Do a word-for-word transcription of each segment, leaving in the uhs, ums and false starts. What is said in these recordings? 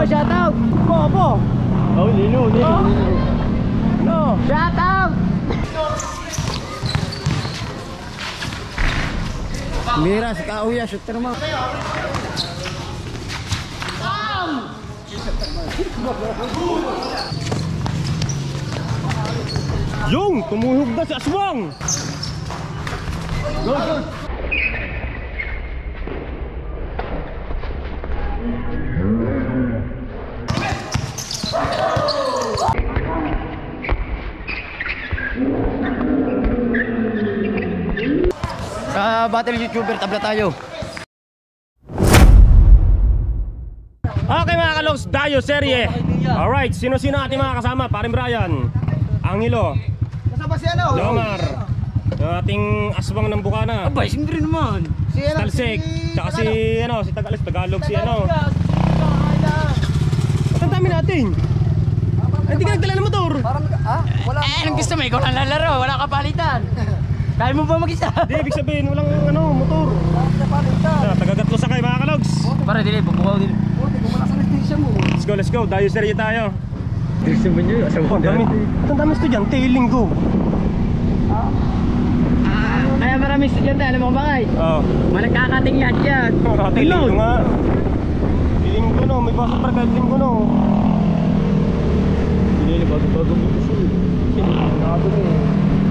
shout out. Po, po. Oh, lino, lino. No, shout out. Mira si Kauya, shoot ka naman. Yung, tumuhog na si Aswang. Go, go. Sa battle YouTuber, tabla tayo. Okay mga kalogs, Dayo serye. Alright, sino-sino ating mga kasama? Paring Brian, Angelo, Kasama si ano? Lomar, yung ating aswang ng Bukana, Abay, siyempre naman. si Talsik, tsaka si ano, si Tagalis, Tagalog, si ano. Ba't ang dami natin? Ay, hindi ka nagdala ng motor. Parang, ah, wala. Eh, anong gusto mo? Ikaw lang lalaro, wala kapalitan. Kaya mo ba mag-isa? Di, ibig sabihin, walang ano, motor. Ah, Tagagatlo sakay mga kalogs. Para dili, bubukaw dili. Let's go, let's go, Dayo serye tayo. Gusto mo nyo, Oh, dami, ang dami estudyante, linggo. Kaya marami estudyante, alam mo ba kay? Oo. Malagkakating lahat yan. Kakating linggo nga. Linggo no, may pasok para kahit linggo no. Hindi na bago-bago mo kasi. Nakado na eh.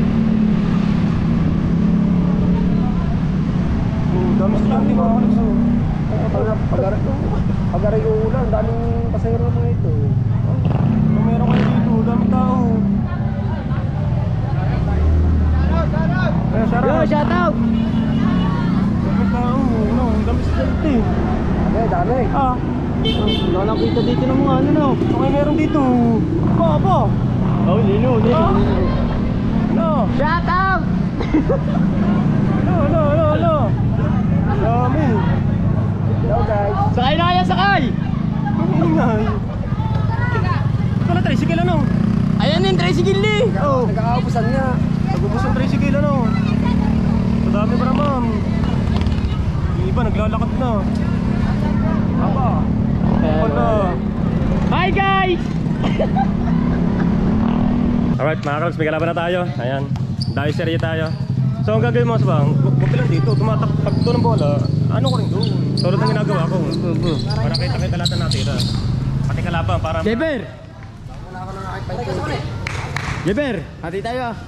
Dami estudyante mga kalis. Pag-aray ulan, daming pasahero mga ito. Kung meron kayo dito, dami tao. Eh, Yo, shout out! dami tao, no, dami estudyante. Eh, dami. Ah, Wala nang kita dito ng mga ano, no? okay meron dito. Pa, pa. Oh, lino, lino. Ah? No, Shout out! no, no, no, no. Dami. Hello guys. Sakay na kaya, sakay! Ang ingay. Ito na, tricycle ano? Ayan yung tricycle eh! Oo. Nagkakabusan niya. Nagubos ang tricycle ano? Madami pa naman. Yung iba naglalakad na. Aba. Wala. Hi guys! Alright mga kalogs, may kalaban na tayo. Ayan, Dayo serye tayo. So ang gagawin mo sa bang, huwag ka lang dito, tumatakpag to ng bola. Ano ko rin doon? Tulad ng ginagawa ko. Para kita-kita lahat na natira. Pati kalaban para... Jeber! Jeber! Hati tayo ah!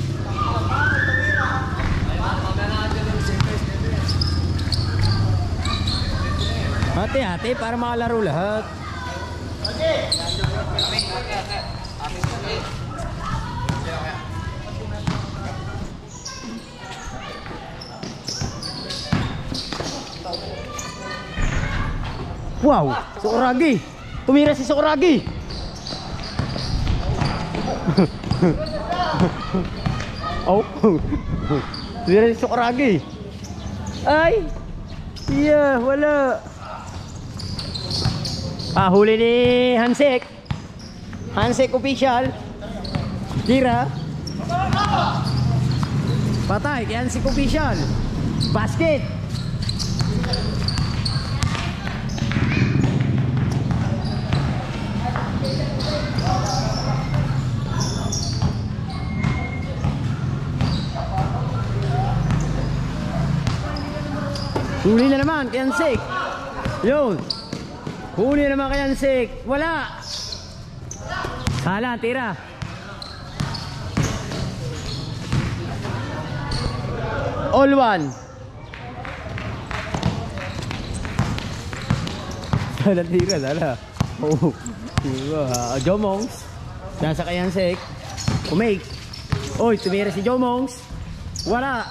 Hati-hati para makalaro lahat. Wow! Sukuragi! Tumira si Sukuragi! Oh! Tumira si Sukuragi! Ay! Yeah! Wala! Ah, huli ni Hansek! Hansek official! Tira! Patay! Kaya Hansek official! Basket! Huli na naman kay Hansek. Yun. Huli na naman kay Hansek. Wala. Sala, tira. All one. Sala, tira, sala. Oh. Diba? Uh, Jomongs. Nasa kay Hansek. Umake. Oy, tumira si Jomongs. Wala.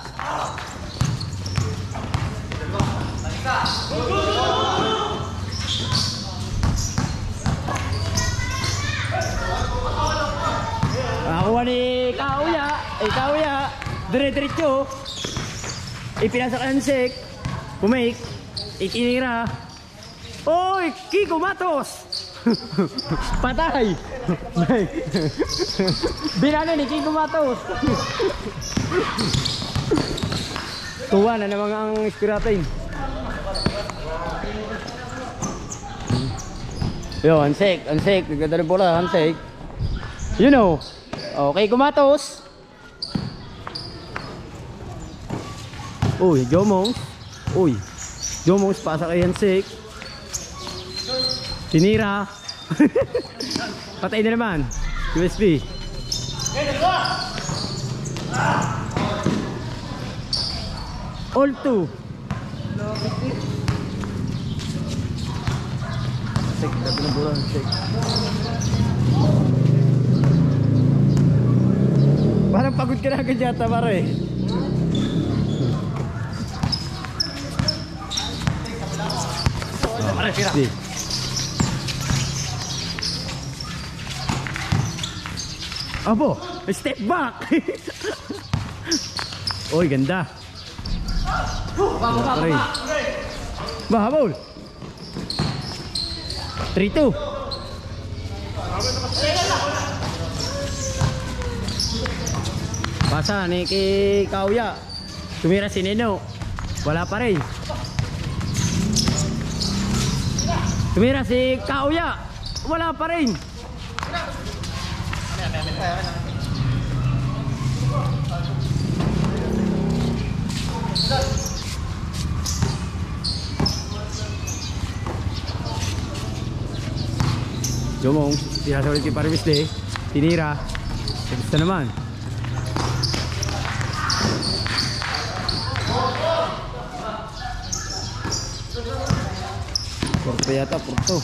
Nakakuha ni Kauya. Eh, Kauya. Dire-diretso. Ipinasa ka Hansek. Pumake. Itinira. Oy, Kiko Matos. Patay. Binano ni Kiko Matos. Tuwa na naman ang inspirating. Yo, handshake, handshake. Nagdala ng bola, handshake. You know. Okay, kumatos. Uy, Jomongs. Uy. Jomongs, pasa kay handshake. Tinira. Patay na naman. U S B. All two. Handshake, dapat ng bola, handshake. Parang pagod ka na agad yata, pare. Oh, pare, tira. Abo, step back. Oy, ganda. Pare. Bahabol. three two. Pasa ni kay Kauya. Tumira si Neno. Wala pa rin. Tumira si Kauya. Wala pa rin. Jomong, sinasawit kay Parvis de. Tinira. Gusto naman. Porto yata, Porto.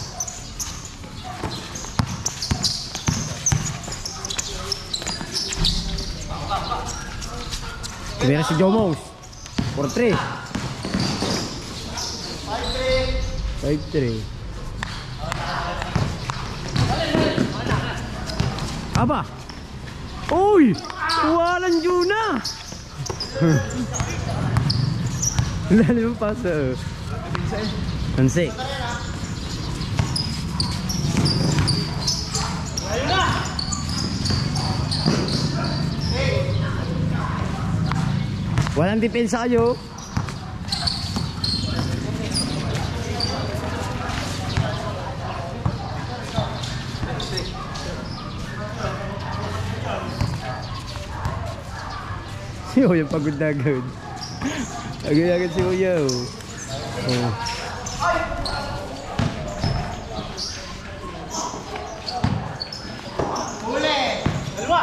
Tumira si Jomong. four three. five three. Aba. Uy! Walang Juna. Lalim pa sa Hansi. Walang depensa kayo. Si Kuya pagod na agad. Agad-agad si Kuya. Oh. Huli! Dalawa!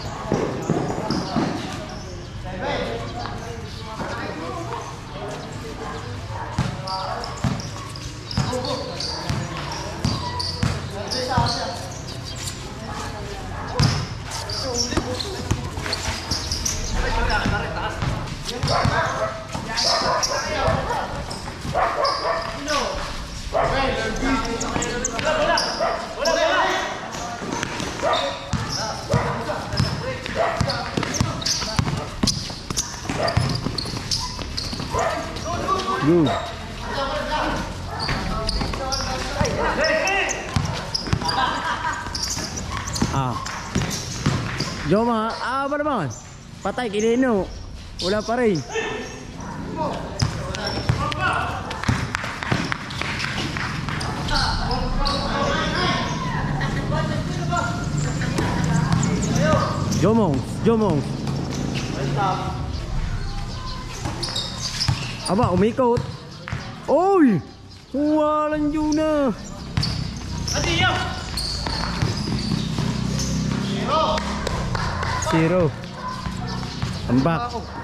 Go. Ah. Joma, ah, apa naman? Patay kinino. Wala pa rin. Jomong, Jomong. Aba, umikot. Oy! Walang Juna. Adiyo! Zero. Ambak.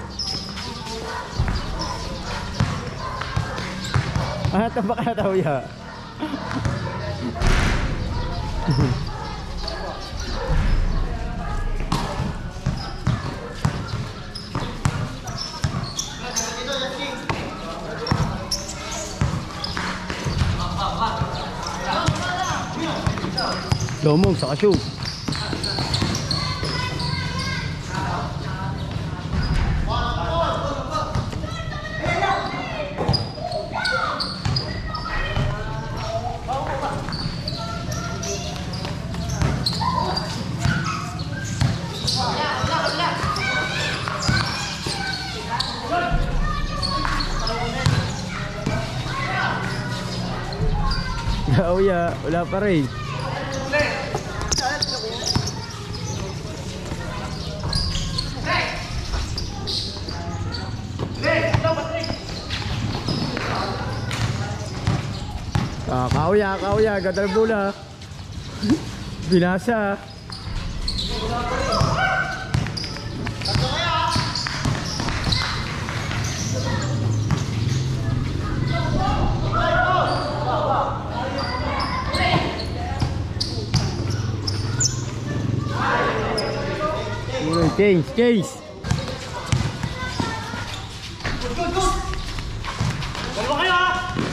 Ah, tambak na tao ya. Domong sa kasyo. Kauya, wala pa rin. Ah, kauya, kauya, gadal bola. Binasa. Case, case. Dalawa kayo ha!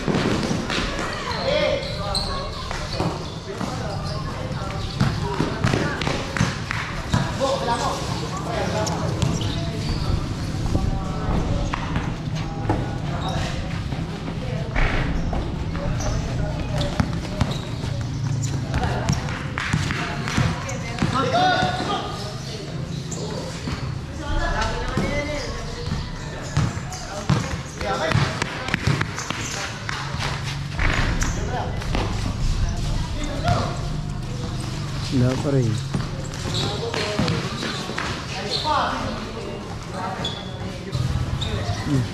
Wala pa rin. Hmm.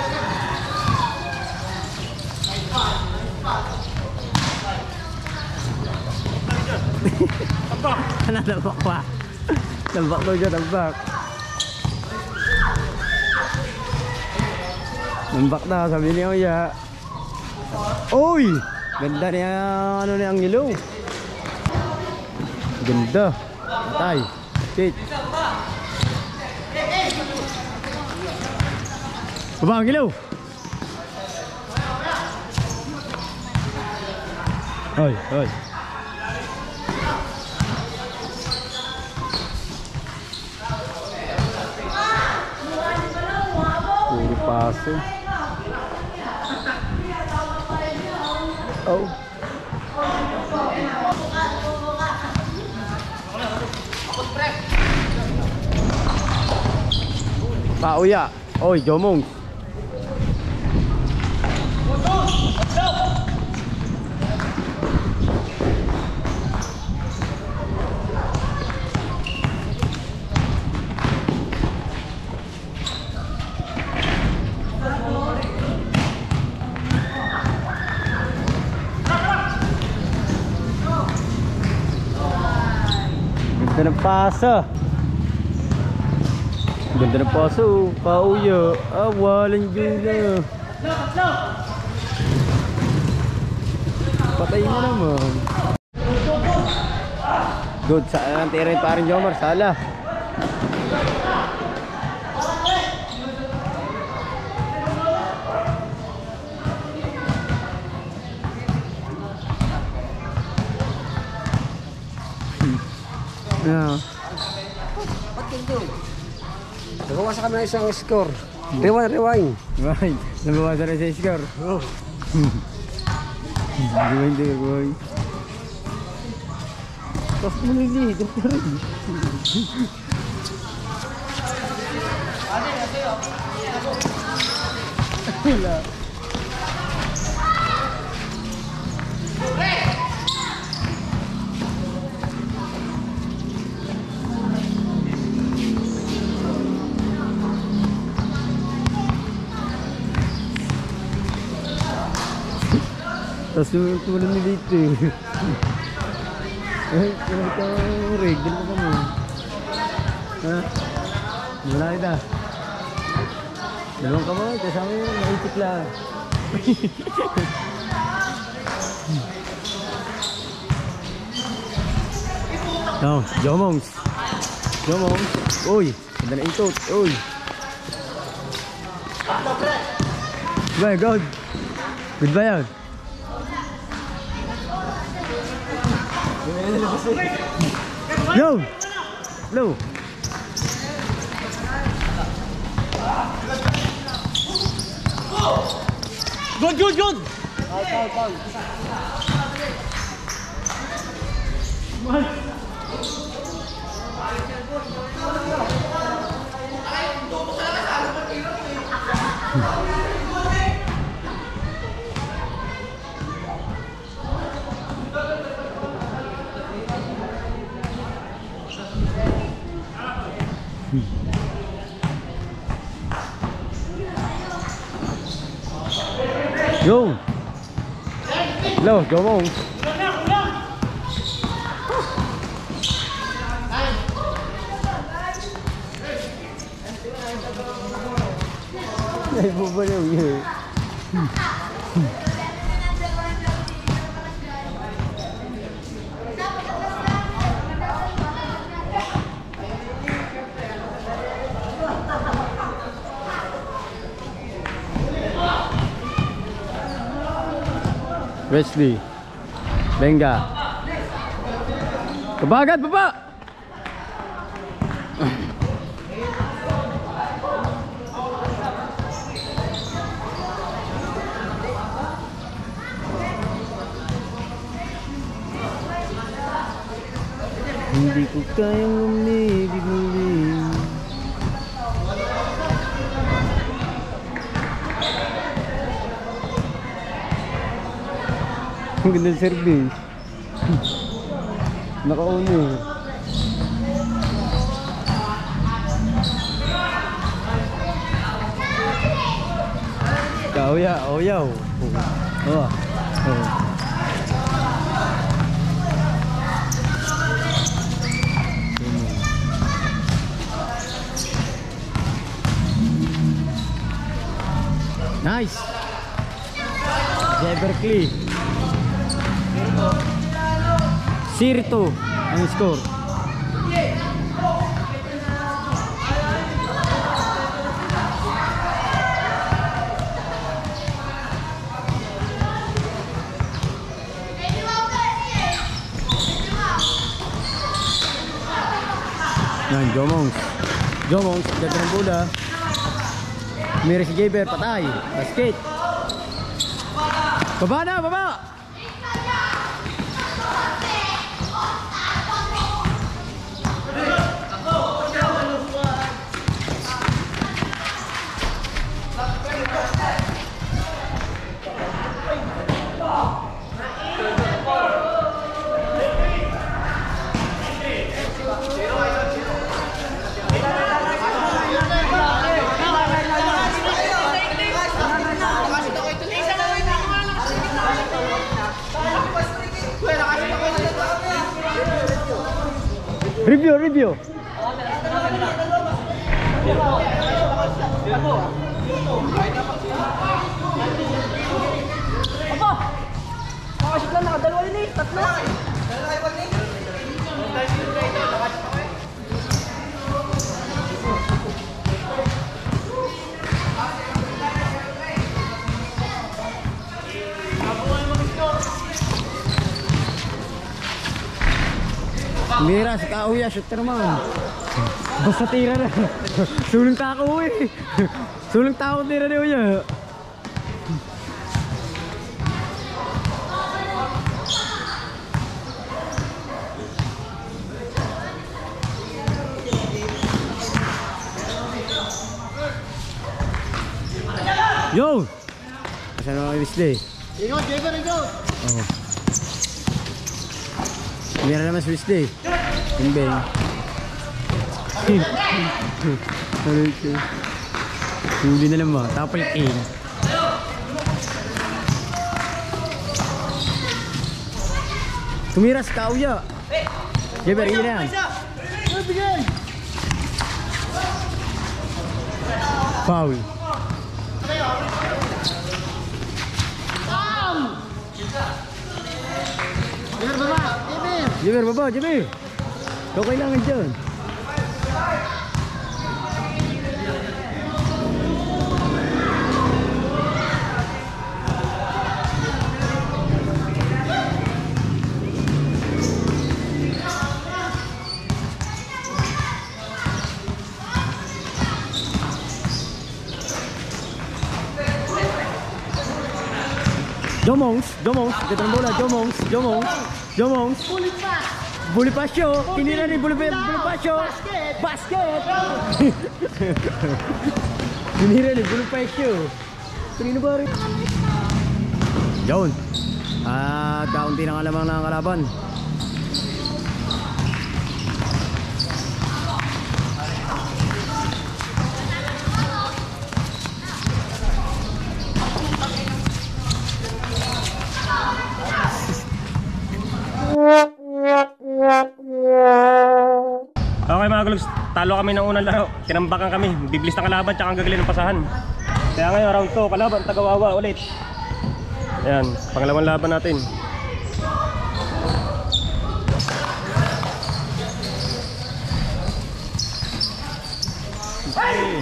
Ano, nabak pa? Nabak daw dyan, nabak. Nabak na, sabi niya Kuya. Uy! Ganda niya, ano niya ang ilaw. Ganda. Tay. Kit. Baba ang ilaw. Hoy, hoy. Puro paso. Oh. Pauya. Oy, Jomong. Ganda ng pasa. Ganda ng paso. Pauya. Ah, walang gula. Patay na naman. Good. Saan ang tira yung paring Jomar? Sala. Yeah. Nabawasan kami ng isang score. Rewind, rewind. Rewind. Nabawasan na sa score. Oh. Rewind, rewind. Tapos manili. Ito rin. Wala. Tapos tumalan nila dito eh. Ay, tumalan ka rig. Dito ka mo. Ha? Wala kita. Dalawang kamay. Kasama yun. Naitik lang. Oh, Jomongs. Jomongs. Uy, ganda na itot. Uy. Bye, God. Goodbye yan. Yo! Hello! Good, good, good! Foul, foul, foul. Jong. Hello, Jomong. Ay, bubalaw yun. Wesley Benga kebagat bapak. Hindi ko kayang umibig muli. Ang ganda ng service. Naka-uno. Kauya, oyaw. Oh. Oh. Nice. Berkeley. Sirto ang score. Yan, Jomongs. Jomongs, ganda ng bola. Mira si Jaber, patay. Basket. Baba na, baba! Review, review. Apa? Makasip lang, nakadalawa yun eh. Tatlo. Mira si Kauya, shooter man. Basta tira na. Sulong tako eh. Sulong tako tira ni Uya. Yo! Asan na mga Wesley? Ingot, Jaber, ingot. Oo. Mira naman si Wesley. Bing-bing. Huli na lang ba? Tapal king. Tumira si Kauya. Jaber, hindi na yan. Foul. Jaber, baba, Jaber. Ikaw kailangan dyan. Jomongs, Jomongs, dito ng bola, Jomongs, Jomongs, Jomongs. Bonifacio, tinira ni Bonifacio. Basket. Tinira ni Bonifacio. Kanino ba rin? Yun. At kaunti na nga lamang ng kalaban. mga gulugs, talo kami ng unang laro. Tinambakan kami, biblis ng kalaban tsaka ang gagaling ng pasahan. Kaya ngayon round two, kalaban, Tagawawa ulit. Ayan, pangalawang laban natin. Okay.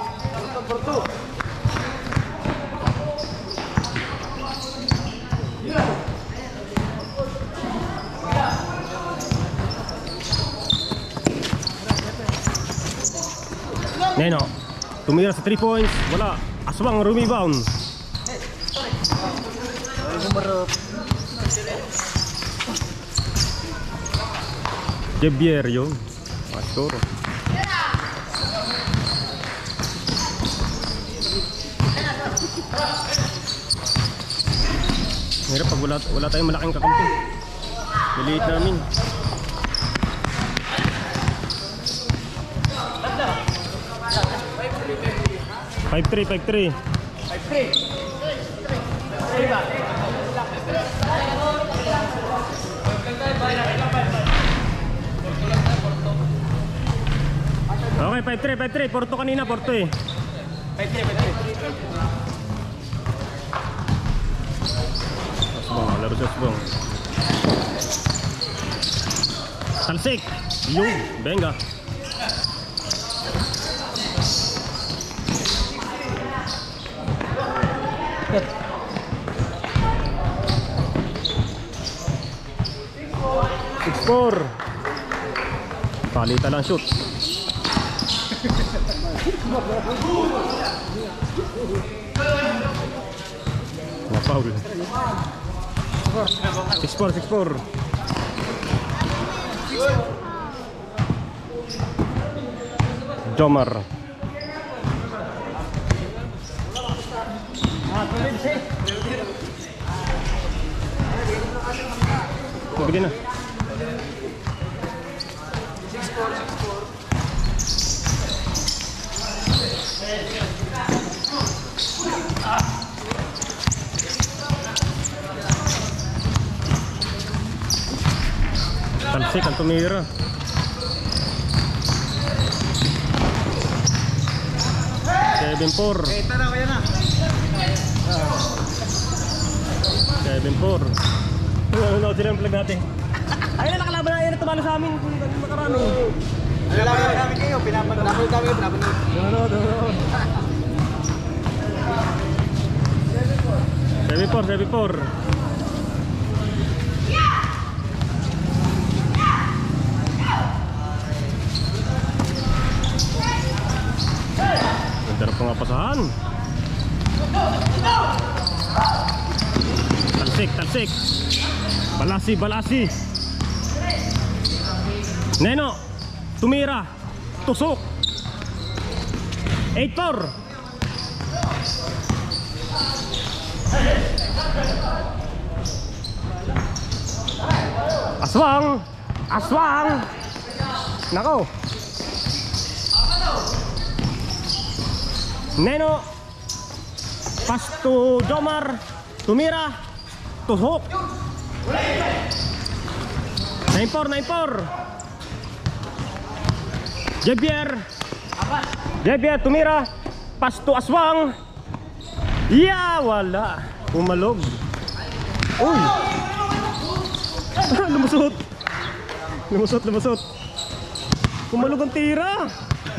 Neno, tumira sa three points, wala. Aswang rebound. Javier yun. Pastor. Hirap pag wala, wala tayong malaking kakampi. Maliit namin. five three, five three. five three. Okay, five three, five three. Porto kanina, Porto eh. five three, five three. Asbong, laro si Asbong. Talsik. Yung, benga. six four. Palita lang shoot. Na foul. six four, six four. Jomar. Begin na. Talsik ang tumira. seven four. seven four. Ano sila ang plug natin? Ayun na nakalaban na, ayun na tumalo sa amin. Makarami. Nalalaman namin kayo, pinapanood namin kayo, pinapanood. Doon, doon. seven four, seven four. Nagdarap pa nga pasahan. Talsik, talsik. Balasi, balasi. Neno, tumira. Tusok. eight four. Aswang. Aswang. Nako. Neno. Pass to Jomar. Tumira. Tusok. nine four, nine four. Javier. Javier tumira. Pass to Aswang. Yeah, wala. Umalog. Uy. Lumusot. Lumusot, lumusot. Umalog ang tira.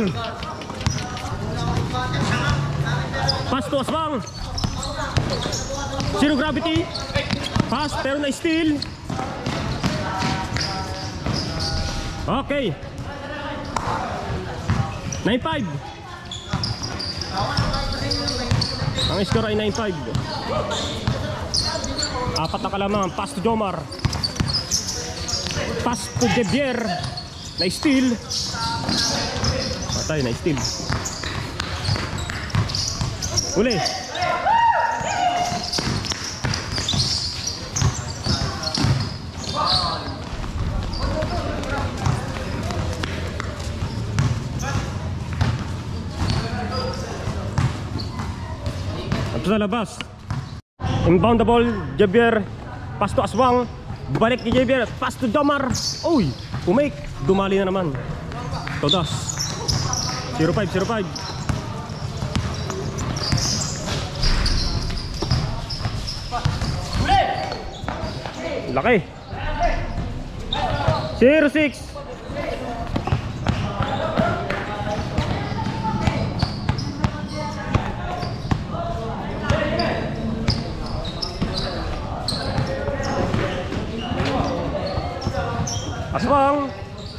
Pass to Aswang. Zero gravity. Pass pero na steal. Okay. nine five. Ang score ay nine five. Apat na kalamangan. Pass to Jomar. Pass to Javier. Na steal. Patay, na steal. Uli. Sa labas. Inbound the ball, Javier. Pass to Aswang. Balik ni Javier. Pass to Jomar. Uy, umake. Dumali na naman. Todas. zero five, zero five. Laki. zero six. Aswang.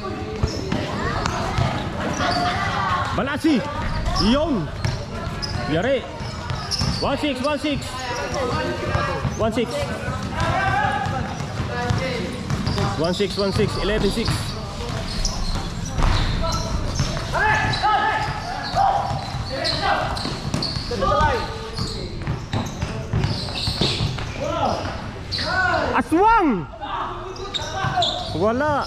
Balasi. Iyon. Yari. one six, one six. one six. one six, one six, eleven six. Aswang. Wala.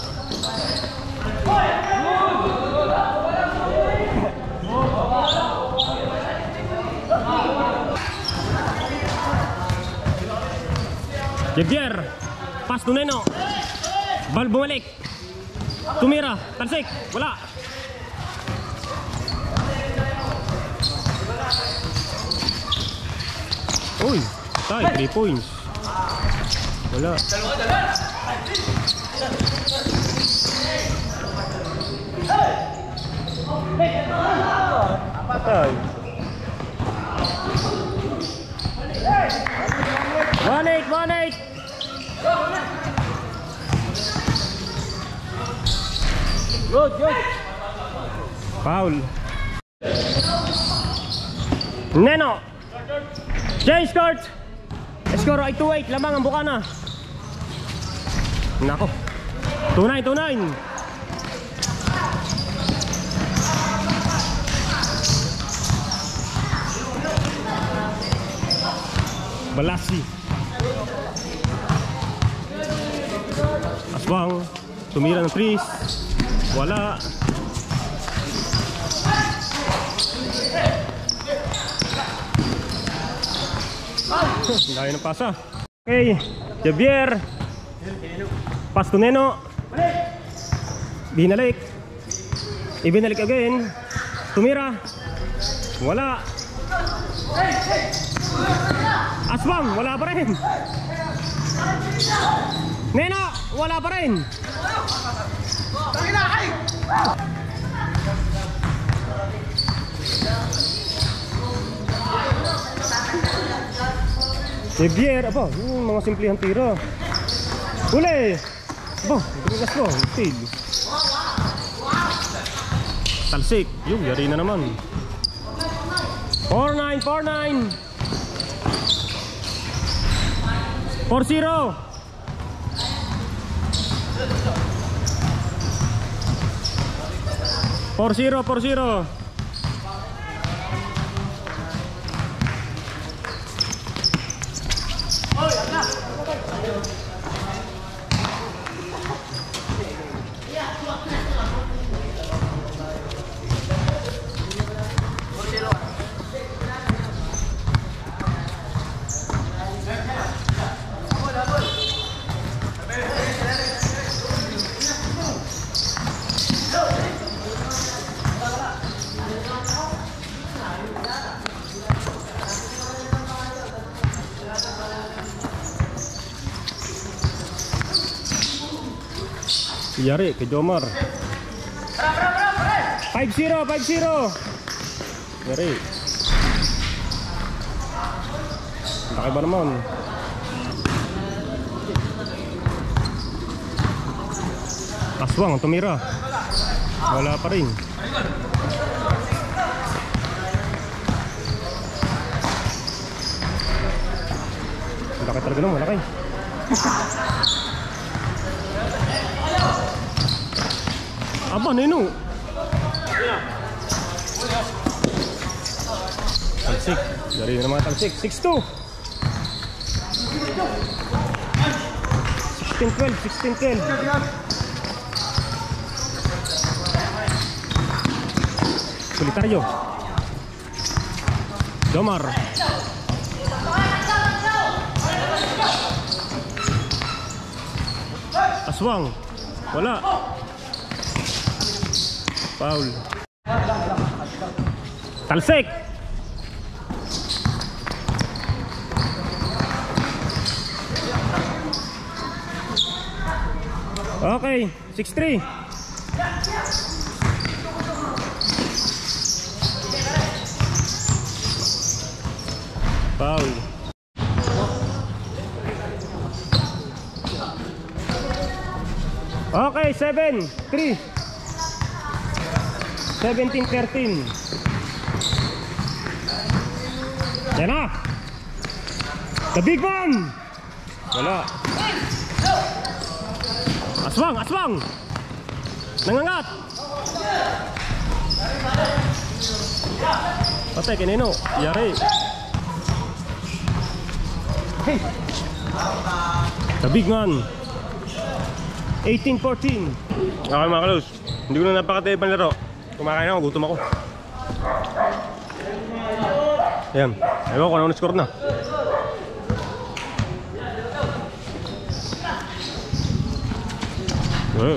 Javier, pas to Neno. Bal bumalik. Tumira, talsik, wala. Uy, tay, three points. Wala. Patay. one eight, one eight. Good, good. Foul. Neno. Change court. Score ay two eight. Lamang ang Bukana. Nako. two nine, two nine. Balasi. Aswang. Tumira ng trees. Wala. Layo ng pasa. Okay, Javier. Pass to Neno. Binalik. Ibinalik again. Tumira. Wala. Aswang, wala pa rin. Neno, wala pa rin. Javier, apa? Yung mga simplihang tira. Uli! Aba, bigas ko, tail. Talsik, yung yari na naman. four nine, four nine. four zero. four zero, four zero. Yari ke Jomar. five zero, five zero. Yari. Laki ba naman? Aswang tumira. Wala pa rin. Laki talaga naman, laki. Apa Neno? Talsik. Dari nama talsik. six two. sixteen twelve, sixteen twelve. Solitario. Jomar. Aswang. Wala. Foul. Talsik. Okay, six three. Foul. Okay, seven three. seventeen thirteen. Yan na. The big one. Wala. Aswang, aswang. Nangangat. Patay, kinino. Yari. The big one. eighteen fourteen. Okay mga kalus, hindi ko na napakatay pang laro. Kumakain ako, gutom ako. Ayan, ewan ko ano score na. Uh.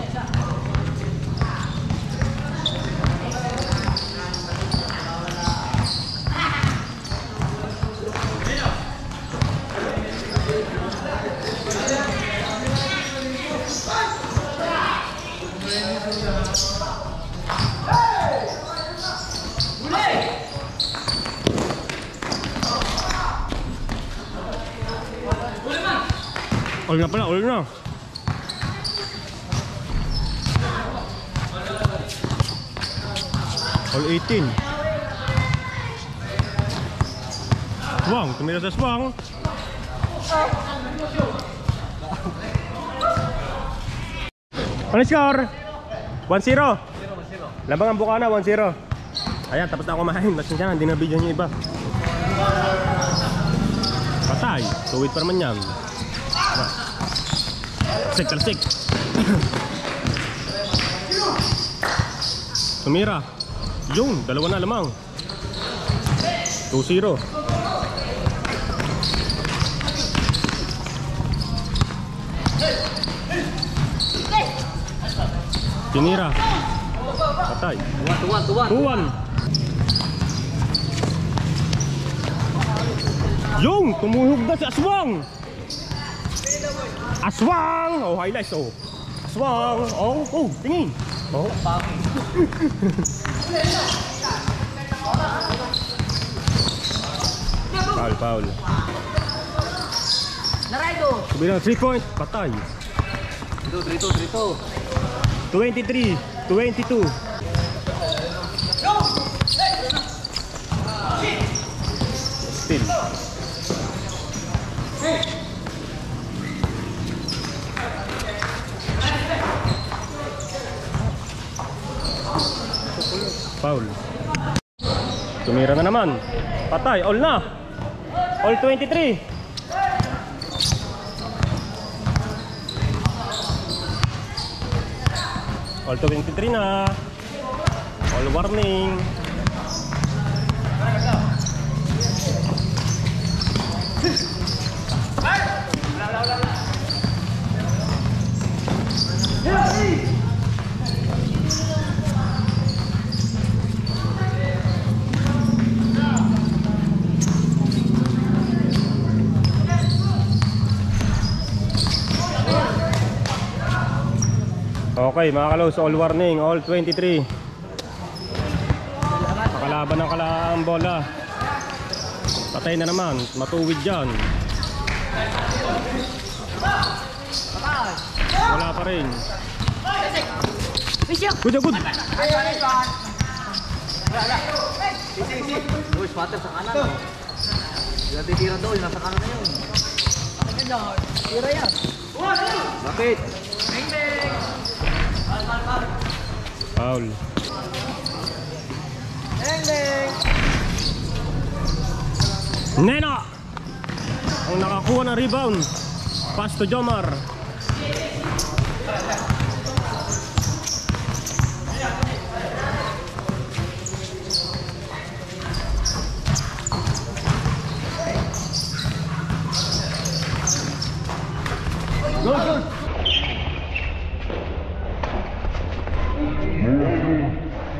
All na pala, all na. All eighteen. Swang, tumira sa swang. Ano score? one zero. Labang ang Bukana, one zero. Ayan, tapos na ako kumain. Nasaan siya, hindi na video niyo iba. Patay, tuwid pa naman yan. Talsik, talsik. Tumira. Yun, dalawa na lamang. two zero. Tinira. Patay. two one. Yung, tumuhog na si Aswang. Aswang! Oh, highlights oh. Aswang! Oh, oh, tingin. Oh. Foul, foul. Naraydo. Sabihin three point, patay. Dito, dito, dito. twenty-three twenty-two. Still. Foul. Tumira na naman. Patay, all na. All twenty-three. All twenty-three na. All warning. Okay mga kalos, all warning, all twenty-three. Pakalaban ng kalaang bola. Patay na naman, matuwid dyan. Wala pa rin. Good, good. Uy, spatter sa kanan. Oh. Hindi titira doon, nasa kanan na yun. Tira yan. Bakit? Foul. Nena ang nakakuha ng rebound. Pass to Jomar. Good, good.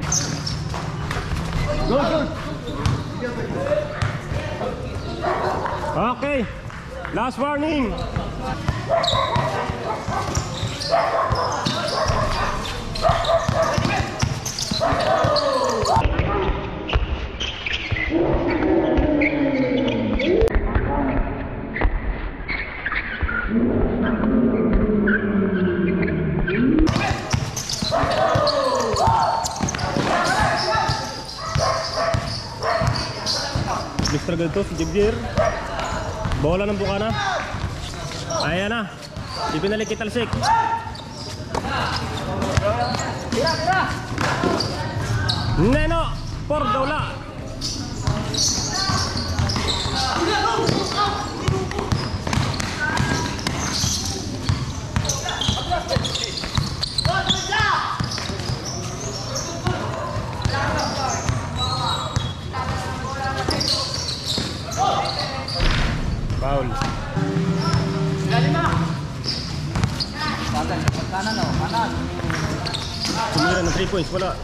Last warning. Struggle to si Jibgir. Bola ng Bukana. Ayan na. Ipinalik kay Talsik. Tira, tira. Neno por Daula. Foul. Kanan o, kanan. Tumira ng three points, wala.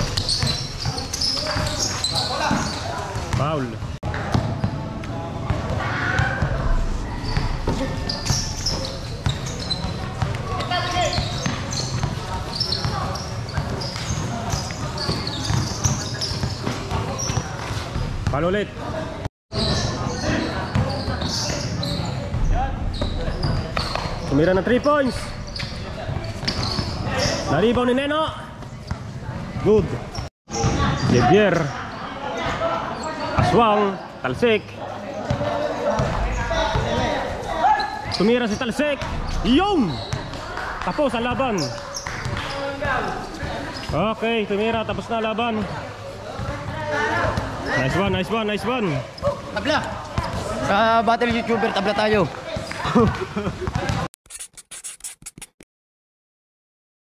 Foul. Foul ulit. Tumira ng three points. Naribaw ni Neno. Good. Javier. Aswang. Talsik. Tumira si Talsik. Yung! Tapos ang laban. Okay, tumira. Tapos na laban. Nice one, nice one, nice one. Tabla. Sa battle YouTuber, tabla tayo.